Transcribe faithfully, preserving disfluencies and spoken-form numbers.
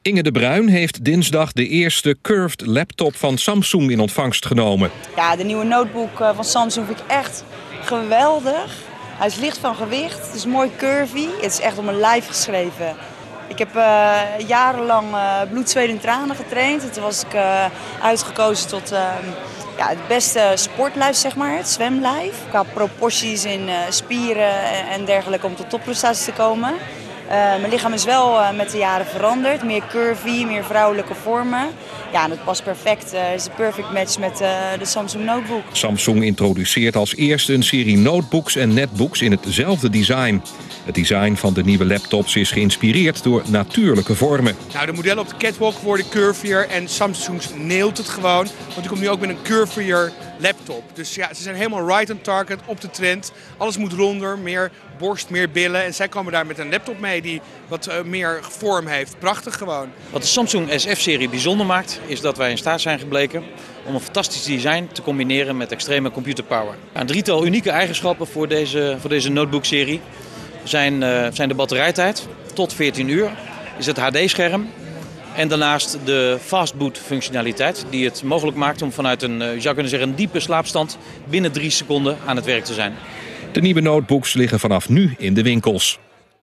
Inge de Bruin heeft dinsdag de eerste curved laptop van Samsung in ontvangst genomen. Ja, de nieuwe notebook van Samsung vind ik echt geweldig. Hij is licht van gewicht, het is mooi curvy. Het is echt op mijn lijf geschreven. Ik heb uh, jarenlang uh, bloed, zweet en tranen getraind. En toen was ik uh, uitgekozen tot uh, ja, het beste sportlijf, zeg maar, het zwemlijf. Qua proporties in uh, spieren en dergelijke om tot topprestaties te komen. Uh, mijn lichaam is wel uh, met de jaren veranderd. Meer curvy, meer vrouwelijke vormen. Ja, en het past perfect. Het uh, is een perfect match met uh, de Samsung Notebook. Samsung introduceert als eerste een serie notebooks en netbooks in hetzelfde design. Het design van de nieuwe laptops is geïnspireerd door natuurlijke vormen. Nou, de modellen op de catwalk worden curvier en Samsung neelt het gewoon. Want die komt nu ook met een curvier laptop. Dus ja, ze zijn helemaal right on target, op de trend. Alles moet ronder, meer borst, meer billen. En zij komen daar met een laptop mee die wat uh, meer vorm heeft. Prachtig gewoon. Wat de Samsung S F-serie bijzonder maakt, is dat wij in staat zijn gebleken om een fantastisch design te combineren met extreme computerpower. Een drietal unieke eigenschappen voor deze, voor deze notebook-serie zijn, uh, zijn de batterijtijd, tot veertien uur, is het H D-scherm en daarnaast de fastboot functionaliteit die het mogelijk maakt om vanuit een, uh, je zou kunnen zeggen, een diepe slaapstand binnen drie seconden aan het werk te zijn. De nieuwe notebooks liggen vanaf nu in de winkels.